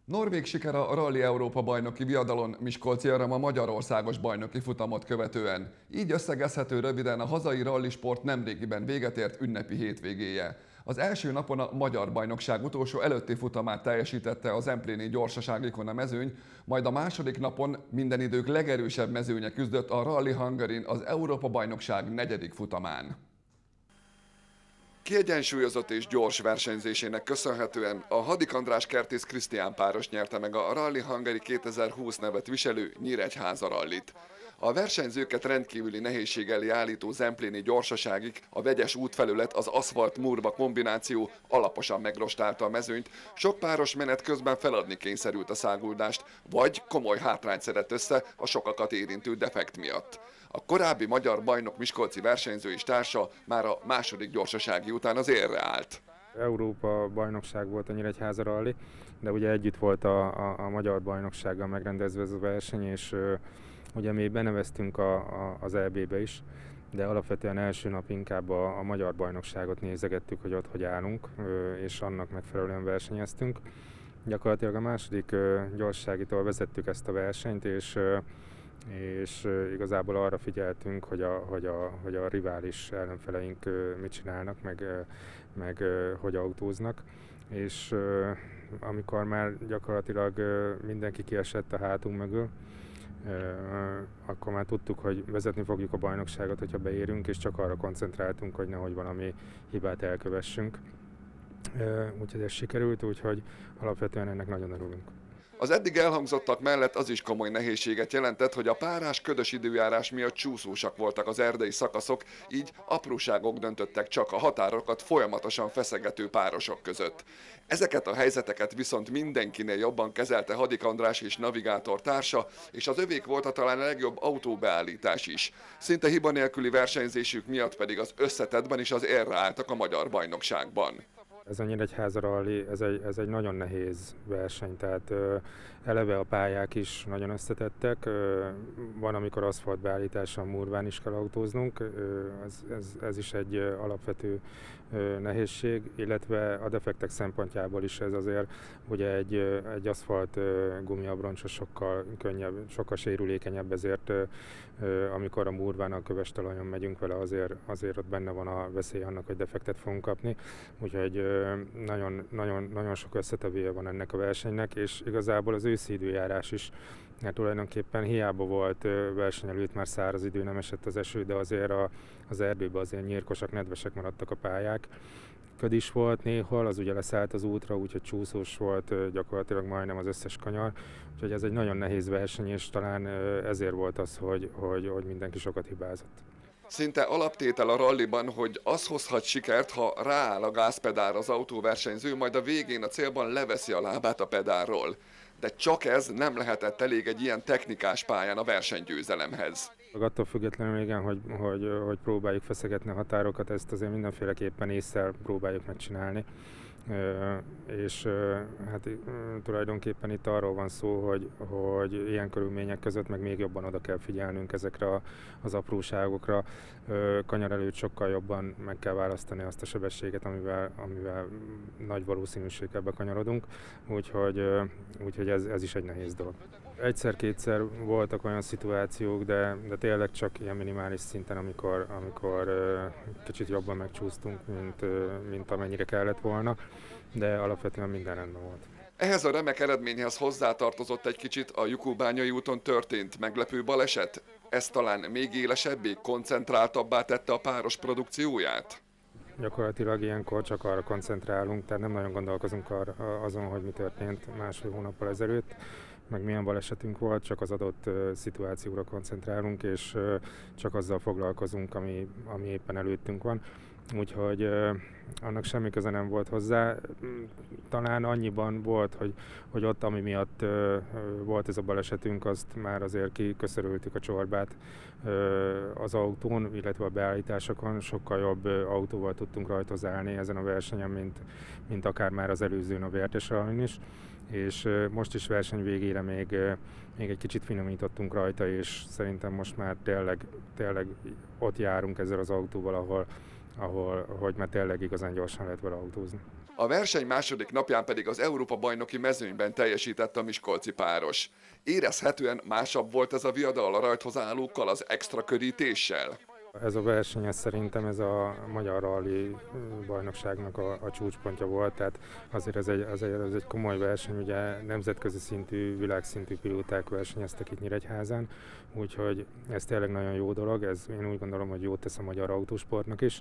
Norvég siker a Rally Európa bajnoki viadalon Miskolci a magyarországos bajnoki futamot követően. Így összegezhető röviden a hazai rallisport nemrégiben véget ért ünnepi hétvégéje. Az első napon a magyar bajnokság utolsó előtti futamát teljesítette a Zempléni gyorsasági ikona mezőny, majd a második napon minden idők legerősebb mezőnye küzdött a Rally Hungarin az Európa bajnokság negyedik futamán. Kiegyensúlyozott és gyors versenyzésének köszönhetően a Hadik András Kertész Krisztián páros nyerte meg a Rally Hungary 2020 nevet viselő Nyíregyháza rallit. A versenyzőket rendkívüli nehézség elé állító zempléni gyorsaságig a vegyes útfelület, az aszfalt-murva kombináció alaposan megrostálta a mezőnyt, sok páros menet közben feladni kényszerült a száguldást, vagy komoly hátrányt szedett össze a sokakat érintő defekt miatt. A korábbi magyar bajnok miskolci versenyző és társa már a második gyorsasági után az élre állt. Európa bajnokság volt a Nyíregyháza rally, de ugye együtt volt a magyar bajnoksággal megrendezve ez a verseny, és ugye mi beneveztünk az EB-be is, de alapvetően első nap inkább a magyar bajnokságot nézegettük, hogy ott hogy állunk, és annak megfelelően versenyeztünk. Gyakorlatilag a második gyorsaságitól vezettük ezt a versenyt, és igazából arra figyeltünk, hogy a rivális ellenfeleink mit csinálnak, meg hogy autóznak. És amikor már gyakorlatilag mindenki kiesett a hátunk mögül, akkor már tudtuk, hogy vezetni fogjuk a bajnokságot, hogyha beérünk, és csak arra koncentráltunk, hogy nehogy valami hibát elkövessünk. Úgyhogy ez sikerült, úgyhogy alapvetően ennek nagyon örülünk. Az eddig elhangzottak mellett az is komoly nehézséget jelentett, hogy a párás, ködös időjárás miatt csúszósak voltak az erdei szakaszok, így apróságok döntöttek csak a határokat folyamatosan feszegető párosok között. Ezeket a helyzeteket viszont mindenkinél jobban kezelte Hadik András és navigátor társa, és az övék volt a talán a legjobb autóbeállítás is. Szinte hiba nélküli versenyzésük miatt pedig az összetettben is az élre álltak a magyar bajnokságban. Ez a Nyíregyháza rally, ez egy nagyon nehéz verseny, tehát eleve a pályák is nagyon összetettek, van, amikor aszfaltbeállítással murván is kell autóznunk, ez is egy alapvető nehézség, illetve a defektek szempontjából is ez azért, ugye egy aszfalt gumiabroncs sokkal könnyebb, sokkal sérülékenyebb, ezért amikor a murván a köves talajon megyünk vele, azért ott benne van a veszély annak, hogy defektet fogunk kapni, úgyhogy nagyon sok összetevője van ennek a versenynek, és igazából az őszi időjárás is, mert tulajdonképpen hiába volt verseny előtt, már száraz idő, nem esett az eső, de azért az erdőben azért nyírkosak, nedvesek maradtak a pályák. Köd is volt néhol, az ugye leszállt az útra, úgyhogy csúszós volt gyakorlatilag majdnem az összes kanyar. Úgyhogy ez egy nagyon nehéz verseny, és talán ezért volt az, hogy mindenki sokat hibázott. Szinte alaptétel a ralliban, hogy az hozhat sikert, ha rááll a gázpedálra az autóversenyző, majd a végén a célban leveszi a lábát a pedálról. De csak ez nem lehetett elég egy ilyen technikás pályán a versenygyőzelemhez. Attól függetlenül igen, hogy próbáljuk feszegetni a határokat, ezt azért mindenféleképpen ésszel próbáljuk megcsinálni. És hát tulajdonképpen itt arról van szó, hogy ilyen körülmények között meg még jobban oda kell figyelnünk ezekre az apróságokra. Kanyar előtt sokkal jobban meg kell választani azt a sebességet, amivel nagy valószínűséggel bekanyarodunk, úgyhogy ez is egy nehéz dolog. Egyszer-kétszer voltak olyan szituációk, de tényleg csak ilyen minimális szinten, amikor kicsit jobban megcsúsztunk, mint amennyire kellett volna, de alapvetően minden rendben volt. Ehhez a remek eredményhez hozzátartozott egy kicsit a Jukóbányai úton történt meglepő baleset? Ez talán még élesebbé, koncentráltabbá tette a páros produkcióját? Gyakorlatilag ilyenkor csak arra koncentrálunk, tehát nem nagyon gondolkozunk azon, hogy mi történt másfél hónappal ezelőtt, meg milyen balesetünk volt, csak az adott szituációra koncentrálunk, és csak azzal foglalkozunk, ami éppen előttünk van. Úgyhogy annak semmi köze nem volt hozzá. Talán annyiban volt, hogy ott, ami miatt volt ez a balesetünk, azt már azért kiköszörültük a csorbát az autón, illetve a beállításokon. Sokkal jobb autóval tudtunk rajtozálni ezen a versenyen, mint akár már az előzőn a Vértes rallyn is. És most is verseny végére még egy kicsit finomítottunk rajta, és szerintem most már tényleg ott járunk ezzel az autóval, ahol hogy már tényleg igazán gyorsan lehet vele autózni. A verseny második napján pedig az Európa-bajnoki mezőnyben teljesített a miskolci páros. Érezhetően másabb volt ez a viadal a rajthoz állókkal, az extra körítéssel? Ez a verseny, szerintem ez a magyar rally bajnokságnak a csúcspontja volt, tehát azért ez egy komoly verseny, ugye nemzetközi szintű, világszintű pilóták versenyeztek itt Nyíregyházán, úgyhogy ez tényleg nagyon jó dolog, ez én úgy gondolom, hogy jót tesz a magyar autósportnak is.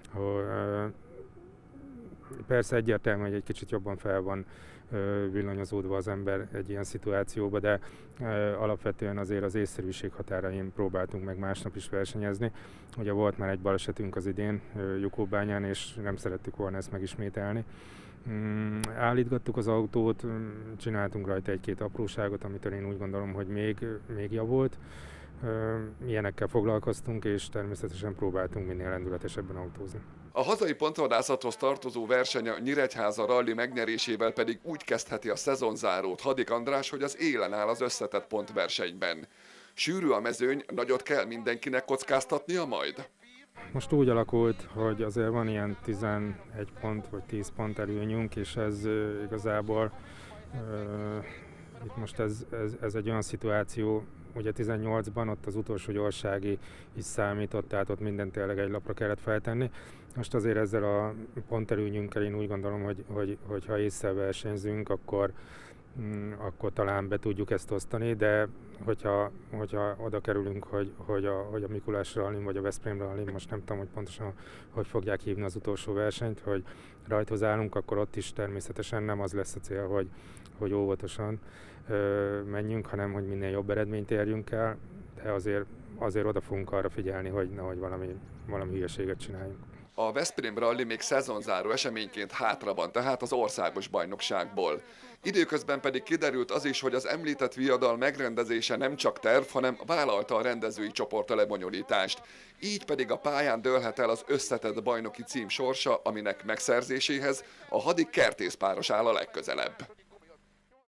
Persze egyértelmű, hogy egy kicsit jobban fel van villanyozódva az ember egy ilyen szituációba, de alapvetően azért az észszerűség határain próbáltunk meg másnap is versenyezni. Ugye volt már egy balesetünk az idén Jukóbányán, és nem szerettük volna ezt megismételni. Állítgattuk az autót, csináltunk rajta egy-két apróságot, amitől én úgy gondolom, hogy még javult. Ilyenekkel foglalkoztunk, és természetesen próbáltunk minél lendületesebben autózni. A hazai pontvadászathoz tartozó verseny a Nyíregyháza ralli megnyerésével pedig úgy kezdheti a szezonzárót Hadik András, hogy az élen áll az összetett pontversenyben. Sűrű a mezőny, nagyot kell mindenkinek kockáztatnia majd? Most úgy alakult, hogy azért van ilyen 11 pont vagy 10 pont előnyünk, és ez igazából itt most ez egy olyan szituáció, ugye 18-ban ott az utolsó gyorsági is számított, tehát ott mindent tényleg egy lapra kellett feltenni. Most azért ezzel a ponterőnyünkkel én úgy gondolom, hogy ha észre versenyzünk, akkor talán be tudjuk ezt osztani, de hogyha oda kerülünk, hogy a Mikulás rallin vagy a Veszprém rallin, most nem tudom, hogy pontosan hogy fogják hívni az utolsó versenyt, hogy rajthoz állunk, akkor ott is természetesen nem az lesz a cél, hogy óvatosan menjünk, hanem hogy minél jobb eredményt érjünk el, de azért oda fogunk arra figyelni, hogy nehogy valami hülyeséget csináljunk. A Veszprém rally még szezonzáró eseményként hátra van, tehát az országos bajnokságból. Időközben pedig kiderült az is, hogy az említett viadal megrendezése nem csak terv, hanem vállalta a rendezői csoport a lebonyolítást. Így pedig a pályán dőlhet el az összetett bajnoki cím sorsa, aminek megszerzéséhez a Hadik kertészpáros áll a legközelebb.